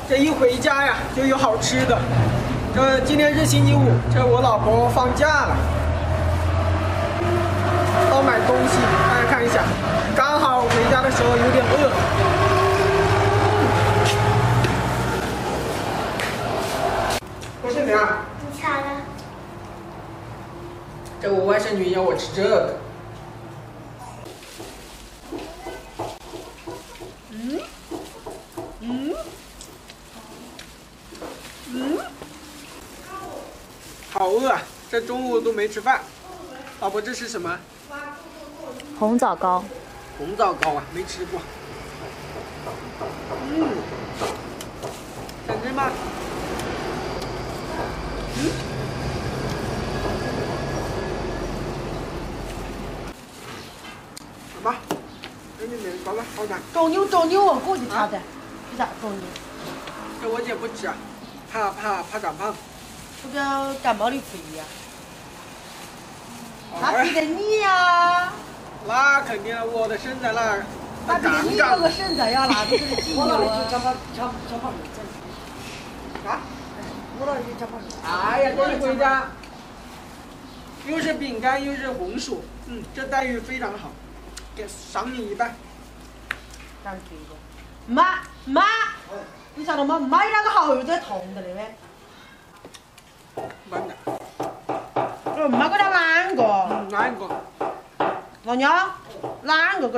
这一回家呀，就有好吃的。这今天是星期五，这我老婆放假了，要买东西，大家看一下，刚好回家的时候有点饿。我是娘。 你吃了？ 这我外甥女要我吃这个。好饿啊！这中午都没吃饭。老婆，这是什么？ 红枣糕。 红枣糕啊，没吃过。想吃吗？好吧，给你们搞了，好的。 周牛，过去吃的，是啥周牛？ 这我姐不吃啊，怕长胖。 这叫感冒的肥呀。那比得你呀？ 那肯定了，我的身材那比得你那个身材呀，那都是肌肉啊。 吃胖啊？ 我老是吃胖。 哎呀，这一回家，又是饼干又是红薯，这待遇非常好，给赏你一半。 干这个。妈，你晓得吗？妈那个好有点痛的嘞呗。 慢点。 妈给他啷个？ 哪一个？ 老娘啷个？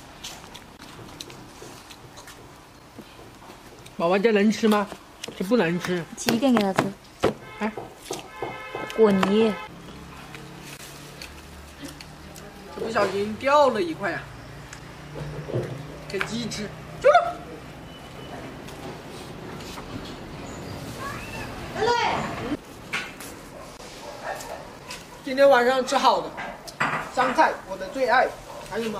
宝宝，这能吃吗？这不能吃。 挤一点给他吃。 哎， 果泥。 这不小心掉了一块呀，给鸡吃。去了。今天晚上吃好的，香菜我的最爱，还有吗？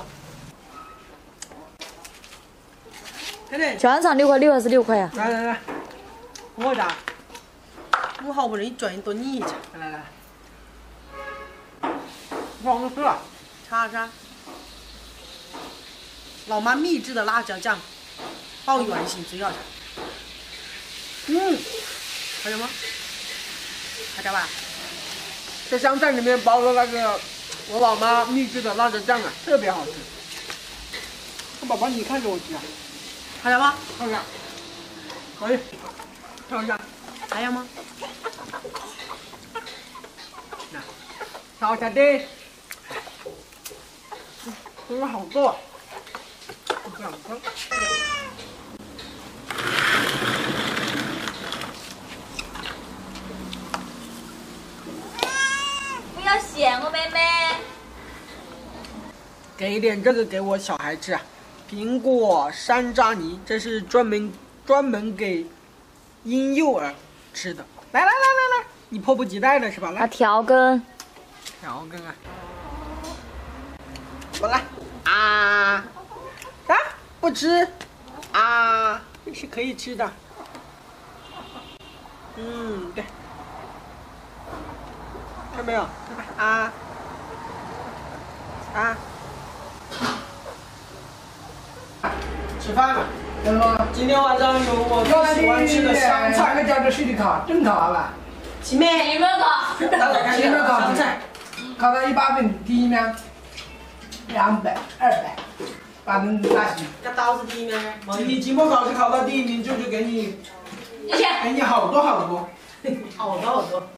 看见？ 小香肠6.6还是6块呀？ 来， 我的，我好不容易赚一顿你吃。 来，黄色， 尝尝。老妈秘制的辣椒酱，爆原形最好吃。看见吗？看见吧？ 这香菜里面包了那个我老妈秘制的辣椒酱啊，特别好吃。宝宝，你看着我吃啊。 看见吗？ 看看，可以，尝一下。 还有吗？ 那，尝一下的。这个好多。2个。 不要嫌我妹妹。 给一点这个给我小孩吃啊。苹果山楂泥，这是专门给婴幼儿吃的。来，你迫不及待了是吧？来， 调羹啊！我来啊！不吃啊，是可以吃的。对，看没有？啊！吃饭了。今天晚上有我最喜欢吃的香菜。 那个叫做水的烤，真烤吧？ 前面前面个。 大家看一下香菜。 烤到100分，第一名200、200，把人打死。 这刀是第一名的。 你期末考试考到第1名，就是给你好多。 好多。